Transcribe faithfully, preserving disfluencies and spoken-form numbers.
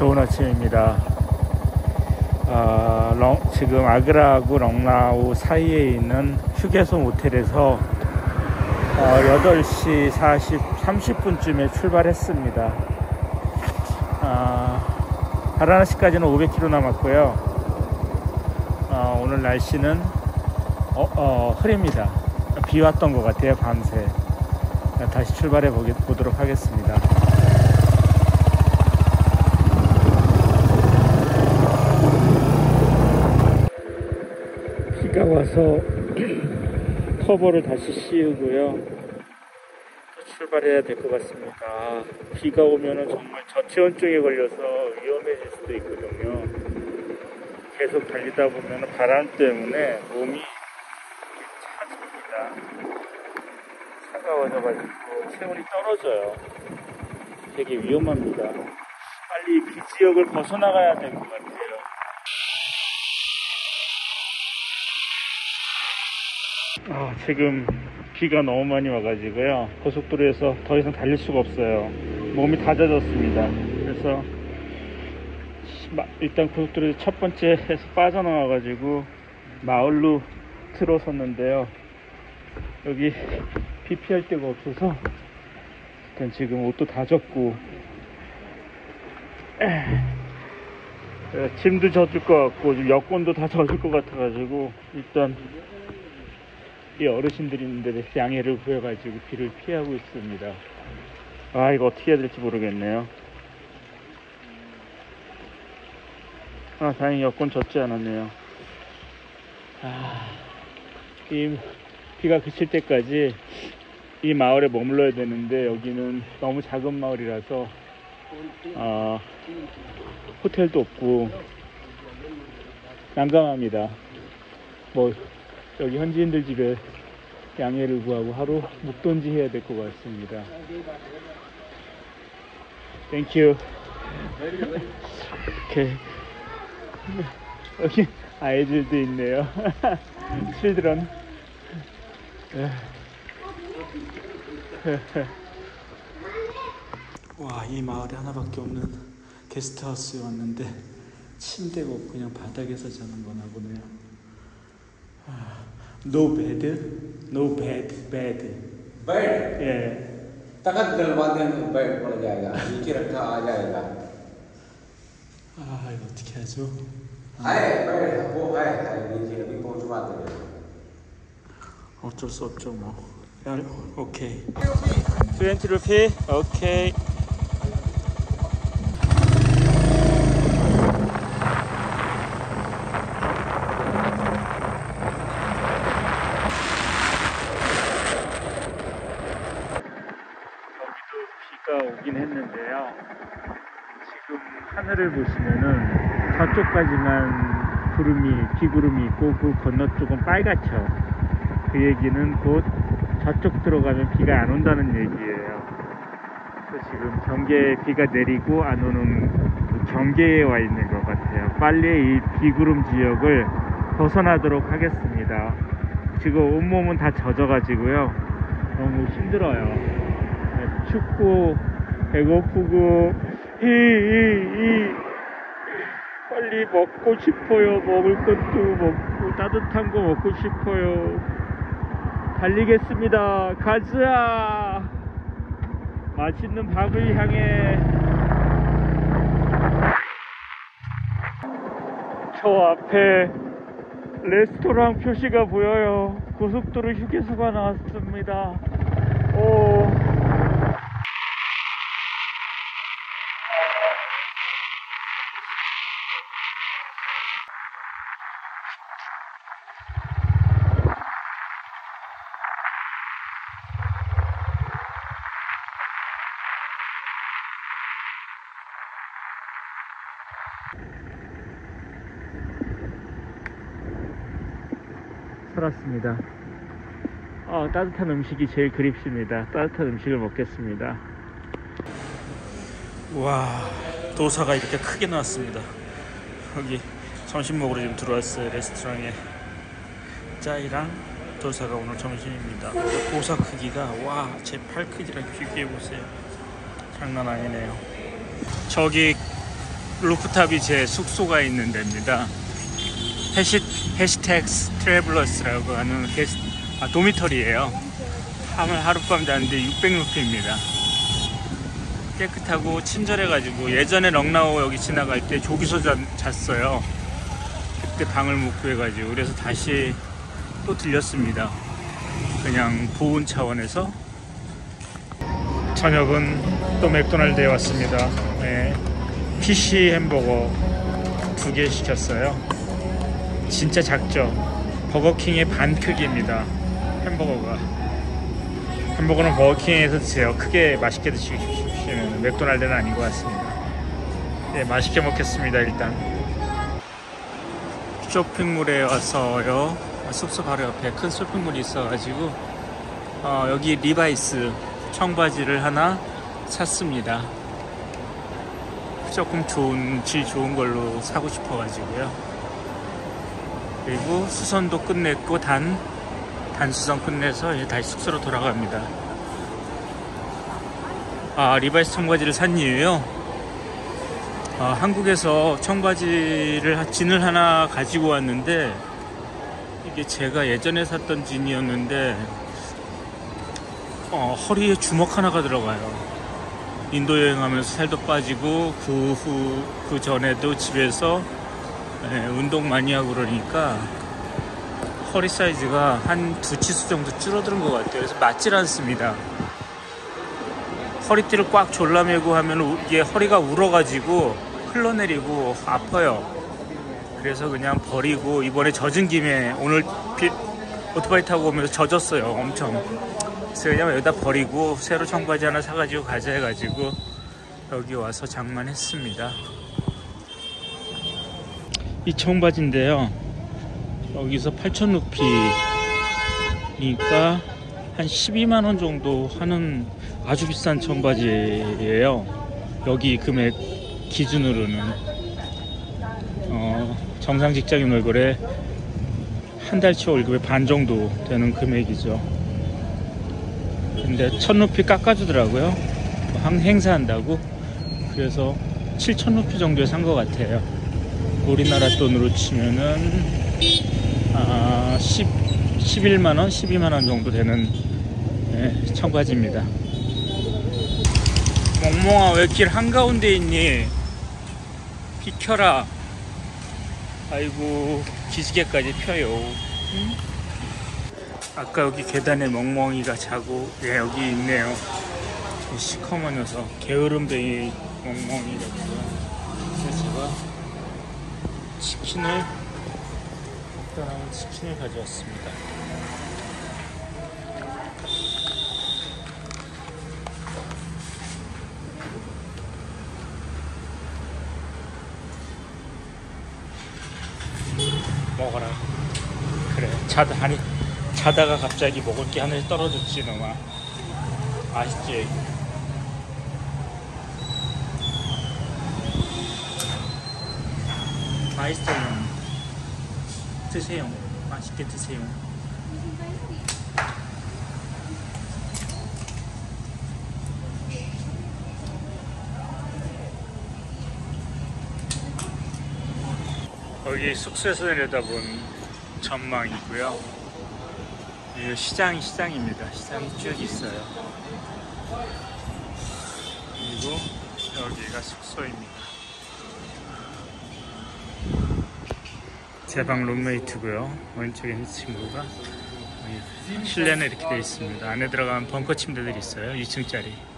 좋은 아침입니다. 어, 렁, 지금 아그라하고 렁라우 사이에 있는 휴게소 모텔에서 어, 여덟 시 사십, 삼십 분쯤에 출발했습니다. 어, 바라나시까지는 오백 킬로미터 남았고요. 어, 오늘 날씨는 어, 어, 흐립니다. 비 왔던 것 같아요, 밤새. 다시 출발해 보게, 보도록 하겠습니다. 비가 와서 커버를 다시 씌우고요. 출발해야 될 것 같습니다. 아, 비가 오면은 정말 저체온증에 걸려서 위험해질 수도 있거든요. 계속 달리다 보면 바람 때문에 몸이 차집니다. 차가워져가지고 체온이 떨어져요. 되게 위험합니다. 빨리 비 지역을 벗어나가야 될 것 같아요. 아, 지금 비가 너무 많이 와가지고요. 고속도로에서 더 이상 달릴 수가 없어요. 몸이 다 젖었습니다. 그래서 일단 고속도로에서 첫 번째에서 빠져나와가지고 마을로 들어섰는데요. 여기 비 피할 데가 없어서 일단 지금 옷도 다 젖고 짐도 젖을 것 같고 지금 여권도 다 젖을 것 같아가지고 일단 이 어르신들이 있는데 양해를 구해가지고 비를 피하고 있습니다. 아, 이거 어떻게 해야 될지 모르겠네요. 아, 다행히 여권 젖지 않았네요. 아, 이 비가 그칠 때까지 이 마을에 머물러야 되는데 여기는 너무 작은 마을이라서 어, 호텔도 없고 난감합니다. 뭐 여기 현지인들 집에 양해를 구하고 하루 묵던지 해야 될 것 같습니다. 땡큐. 오케이. 여기 아이들도 있네요. 칠드런. 와, 이 마을에 하나밖에 없는 게스트하우스에 왔는데 침대가 없고 그냥 바닥에서 자는 거나 보네요. No bed, no bed, bed. Bed? Yeah. तक दरवाजे में बेड पड़ जाएगा, नीचे रखा आ जाएगा. 아, 이거 어떻게 하죠? है बेड, वो है, है नीचे अभी पहुंचवा देंगे. 어쩔 수 없죠 뭐. 야, 오케이. 이십 루피, 오케이. 오긴 했는데요. 지금 하늘을 보시면은 저쪽까지만 구름이, 비구름이 있고 그 건너쪽은 빨갛죠. 그 얘기는 곧 저쪽 들어가면 비가 안 온다는 얘기예요. 그래서 지금 경계에 비가 내리고 안 오는 경계에 와 있는 것 같아요. 빨리 이 비구름 지역을 벗어나도록 하겠습니다. 지금 온몸은 다 젖어가지고요. 너무 힘들어요. 춥고 배고프고 이, 이, 이 빨리 먹고 싶어요. 먹을 것도 먹고 따뜻한 거 먹고 싶어요. 달리겠습니다. 가자. 맛있는 밥을 향해. 저 앞에 레스토랑 표시가 보여요. 고속도로 휴게소가 나왔습니다. 오. 살았습니다. 어, 따뜻한 음식이 제일 그립습니다. 따뜻한 음식을 먹겠습니다. 와, 도사가 이렇게 크게 나왔습니다. 여기 점심 먹으러 지금 들어왔어요. 레스토랑에 짜이랑 도사가 오늘 점심입니다. 도사 크기가 와, 제 팔 크기랑 비교해보세요. 장난 아니네요. 저기 루프탑이 제 숙소가 있는 데입니다. 해시, 해시태그 트래블러스라고 하는 게스, 아, 도미터리예요. 하룻밤 자는데 육백 루피입니다. 깨끗하고 친절해가지고 예전에 넉라오 여기 지나갈 때 저기서 자, 잤어요. 그때 방을 못 구해가지고. 그래서 다시 또 들렸습니다. 그냥 보온 차원에서. 저녁은 또 맥도날드에 왔습니다. 네. 피시 햄버거 두 개 시켰어요. 진짜 작죠? 버거킹의 반 크기입니다. 햄버거가. 햄버거는 버거킹에서 드세요. 크게 맛있게 드시면. 맥도날드는 아닌 것 같습니다. 네, 맛있게 먹겠습니다. 일단 쇼핑몰에 와서요, 숙소 바로 옆에 큰 쇼핑몰이 있어가지고 어, 여기 리바이스 청바지를 하나 샀습니다. 조금 좋은, 질 좋은 걸로 사고 싶어가지고요. 그리고 수선도 끝냈고 단, 단수선 끝내서 이제 다시 숙소로 돌아갑니다. 아, 리바이스 청바지를 산 이유요? 아, 한국에서 청바지를, 진을 하나 가지고 왔는데 이게 제가 예전에 샀던 진이었는데 어, 허리에 주먹 하나가 들어가요. 인도 여행하면서 살도 빠지고 그 후, 그 전에도 집에서 예, 운동 많이 하고 그러니까 허리 사이즈가 한 두 치수 정도 줄어드는 것 같아요. 그래서 맞질 않습니다. 허리띠를 꽉 졸라매고 하면 이게 허리가 울어가지고 흘러내리고 아파요. 그래서 그냥 버리고 이번에 젖은 김에 오늘 비, 오토바이 타고 오면서 젖었어요. 엄청. 그래서 그냥 여기다 버리고 새로 청바지 하나 사가지고 가자 해가지고 여기 와서 장만했습니다. 이 청바지인데요, 여기서 팔천 루피니까 한 십이만 원 정도 하는 아주 비싼 청바지예요. 여기 금액 기준으로는 어, 정상 직장인 월급에 한 달치 월급의 반 정도 되는 금액이죠. 근데 천 루피 깎아주더라고요. 항 행사한다고. 그래서 칠천 루피 정도에 산 것 같아요. 우리나라 돈으로 치면은 아, 십, 십일만 원, 십이만 원 정도 되는 예, 청바지입니다. 멍멍아, 왜 길 한가운데 있니? 비켜라. 아이고, 기지개까지 펴요. 응? 아까 여기 계단에 멍멍이가 자고, 예, 여기 있네요. 시커먼 녀석, 게으름뱅이 멍멍이라고요. 그래서 제가 치킨을, 일단 치킨을 가져왔습니다. 먹어라. 그래, 자다, 아니, 자다가 갑자기 먹을 게 하늘에 떨어졌지, 너마. 아쉽지? 맛있어요. 드세요. 맛있게 드세요. 여기 숙소에서 내려다본 전망이고요. 이 시장이 시장입니다. 시장이 쭉 있어요. 그리고 여기가 숙소입니다. 제 방 룸메이트고요. 왼쪽에 있는 친구가, 실내는 이렇게 되어 있습니다. 안에 들어가면 벙커 침대들이 있어요. 이 층짜리.